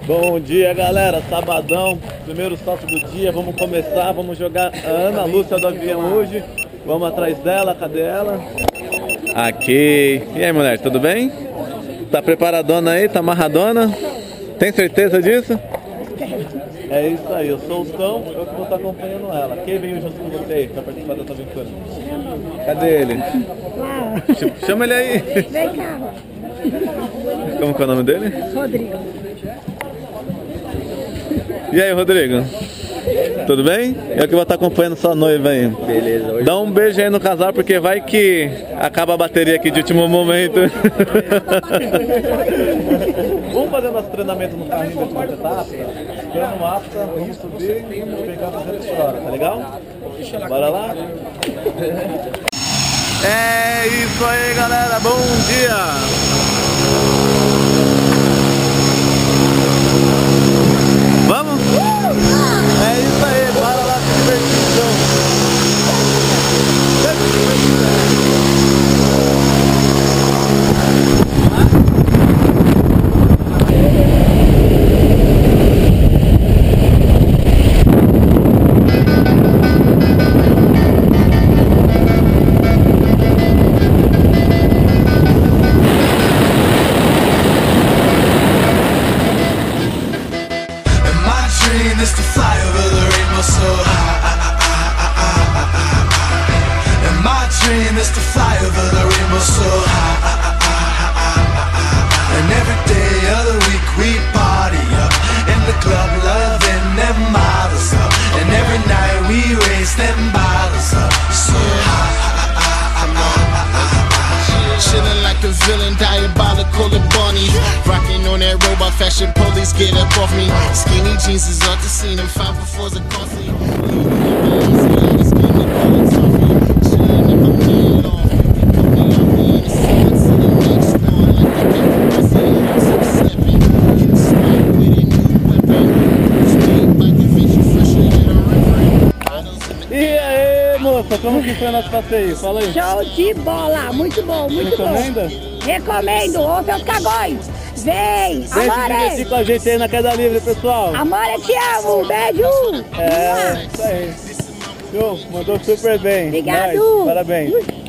Bom dia, galera, sabadão, primeiro salto do dia, vamos começar, vamos jogar a Ana Lúcia do avião hoje, vamos atrás dela, cadê ela? Aqui, e aí mulher, tudo bem? Tá preparadona aí, tá amarradona? Tem certeza disso? É isso aí, eu sou o São, eu que vou estar acompanhando ela. Quem veio junto com você pra participar dessa aventura? Cadê ele? Chama ele aí! Vem cá! Como que é o nome dele? Rodrigo. E aí, Rodrigo? Tudo bem? Eu que vou estar acompanhando sua noiva aí. Beleza, hoje. Dá um beijo aí no casal, porque vai que acaba a bateria aqui de último momento. Vamos fazer nosso treinamento no carrinho da segunda etapa. Esperando o afta, vamos subir e pegar 200 por hora, tá legal? Bora lá? É isso aí, galera. Bom dia! Vamos? É isso aí, bora lá se divertir então. Is to fly over the rainbow so high. And my dream is to fly over the rainbow so high. And every day of the week we party up in the club, loving them models up. And every night we raise them bottles up so high. Chillin' like a villain, diabolical and bunny. Rockin' on that robot fashion, police get up off me. Skinny jeans is up to see them, 5 4s are costly. Chillin' in my man off, they put me out there in the sun. See the next one like they get Brazil. I'm stepping, get smacked with a new weapon. Speed by Da Vinci, fresher than a river. Bottles in the E aí, moça, como que foi nosso passeio? Fala aí. Show de bola! Muito bom, muito Recomenda? bom! Recomendo! Ô, seus cagões! Vem! Deixa de Amore! divertir com a gente aí na queda livre, pessoal. Amore, te amo! Beijo! É, isso aí. Show, mandou super bem. Obrigado. Nice, parabéns.